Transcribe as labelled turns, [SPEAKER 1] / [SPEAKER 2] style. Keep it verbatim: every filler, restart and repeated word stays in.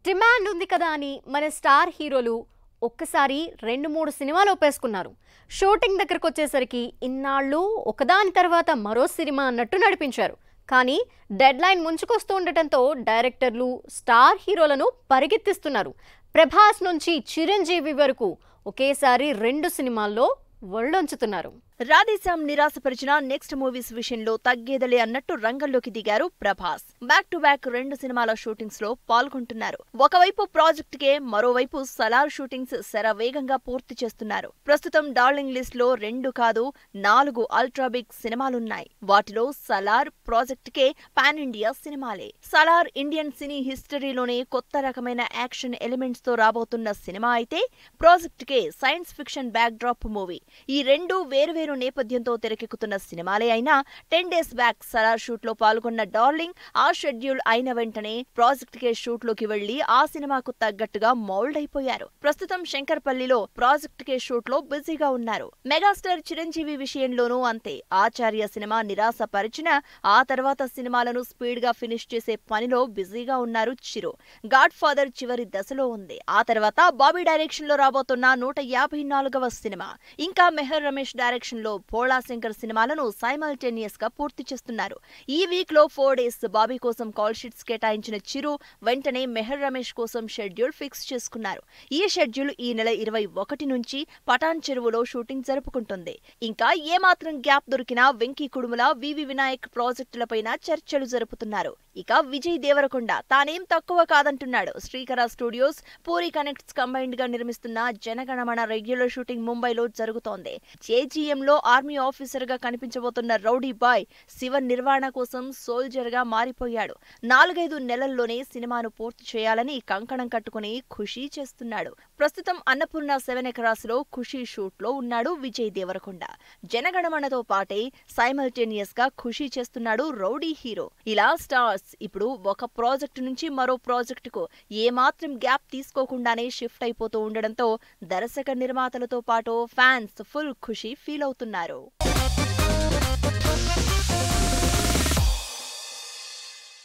[SPEAKER 1] Demand ఉంది కదా అని మన స్టార్ హీరోలు ఒక్కసారి రెండు మూడు సినిమాలు ఒప్పేసుకున్నారు. షూటింగ్ దగ్గరకు వచ్చేసరికి ఇన్నాళ్ళు ఒకదాని తర్వాత మరో సినిమా అన్నట్టు నడిపించారు. కానీ డెడ్ లైన్ ముంచుకొస్తూ ఉండటంతో డైరెక్టర్లు స్టార్ హీరోలను పరిగెత్తిస్తున్నారు. ప్రభాస్ నుంచి చిరంజీవి వరకు ఒకేసారి రెండు సినిమాల్లో ఒళ్ళొంచుతున్నారు.
[SPEAKER 2] రాధేశ్యామ్ నిరాశపరిచిన నెక్స్ట్ మూవీస్ విషయంలో తగ్గేదలే అన్నట్టు రంగంలోకి దిగారు ప్రభాస్. బ్యాక్ టు బ్యాక్ రెండు సినిమాల షూటింగ్స్ లో పాల్గొంటున్నారు. ఒకవైపు ప్రాజెక్ట్ కే, మరోవైపు సలార్ షూటింగ్స్ శరవేగంగా పూర్తి చేస్తున్నారు. ప్రస్తుతం డార్లింగ్ లిస్ట్ లో రెండు కాదు నాలుగు అల్ట్రా బిగ్ సినిమాలున్నాయి. వాటిలో Salaar, project K pan India సినిమాలే. సలార్ ఇండియన్ సినీ హిస్టరీలోనే కొత్త రకమైన యాక్షన్ ఎలిమెంట్స్ తో రాబోతున్న సినిమా అయితే, project K science fiction backdrop movie. ఈ రెండు వేరువేరు నేపథ్యంతో తెరకెక్కుతున్న సినిమాలే అయినా ten days back Salaar shoot లో పాల్గొన్న డార్లింగ్ ఆ షెడ్యూల్ అయిన వెంటనే ప్రాజెక్ట్ కే షూట్ లోకి వెళ్లి ఆ సినిమాకు తగ్గట్టుగా మౌల్డ్ అయిపోయారు. ప్రస్తుతం శంకర్పల్లిలో ప్రాజెక్ట్ కే షూట్ లో బిజీగా ఉన్నారు. మెగాస్టార్ చిరంజీవి విషయంలోనూ అంతే. ఆచార్య సినిమా నిరాశ పరిచిన ఆ తర్వాత సినిమాలను స్పీడ్ గా ఫినిష్ చేసే పనిలో బిజీగా ఉన్నారు చిరు. గాడ్ ఫాదర్ చివరి దశలో ఉంది. ఆ తర్వాత బాబీ డైరెక్షన్ లో రాబోతున్న నూట యాభై నాలుగవ సినిమా, ఇంకా మెహర్ రమేష్ డైరెక్షన్ లో భోళా శంకర్ సినిమాలను సైమల్టేనియస్ గా పూర్తి చేస్తున్నారు. ఈ వీక్ లో ఫోర్ డేస్ బాబీ కోసం కాల్ షీట్స్ కేటాయించిన చిరు వెంటనే మెహర్ రమేష్ కోసం షెడ్యూల్ ఫిక్స్ చేసుకున్నారు. ఈ షెడ్యూల్ ఈ నెల ఇరవై ఒకటి నుంచి పటాన్ చెరువులో షూటింగ్ జరుపుకుంటుంది. ఇంకా ఏమాత్రం గ్యాప్ దొరికినా వెంకీ కుడుముల, వివి వినాయక్ ప్రాజెక్టులపైన చర్చలు జరుపుతున్నారు. ఇక విజయ్ దేవరకొండ తానేం తక్కువ కాదంటున్నాడు. Srikara studios, Puri connects combined గా నిర్మిస్తున్న జనగణమన రెగ్యులర్ షూటింగ్ ముంబైలో జరుగుతోంది. జేజీఎం లో ఆర్మీ ఆఫీసర్ గా కనిపించబోతున్న రౌడీ బాయ్ శివ నిర్వాణ కోసం సోల్జర్ గా మారిపోయాడు. నాలుగైదు నెలల్లోనే సినిమాను పూర్తి చేయాలని కంకణం కట్టుకుని ఖుషీ చేస్తున్నాడు. ప్రస్తుతం అన్నపూర్ణ సెవెన్ ఎకరాస్ లో ఖుషీ షూట్ లో ఉన్నాడు విజయ్ దేవరకొండ. జనగణమనతో పాటే సైమల్టేనియస్ గా ఖుషీ చేస్తున్నాడు రౌడీ హీరో. ఇలా స్టార్స్ ఇప్పుడు ఒక ప్రాజెక్టు నుంచి మరో ప్రాజెక్టుకు ఏమాత్రం గ్యాప్ తీసుకోకుండానే షిఫ్ట్ అయిపోతూ ఉండడంతో దర్శక నిర్మాతలతో పాటు ఫ్యాన్స్ ఫుల్ ఖుషీ ఫీల్ అవుతున్నారు.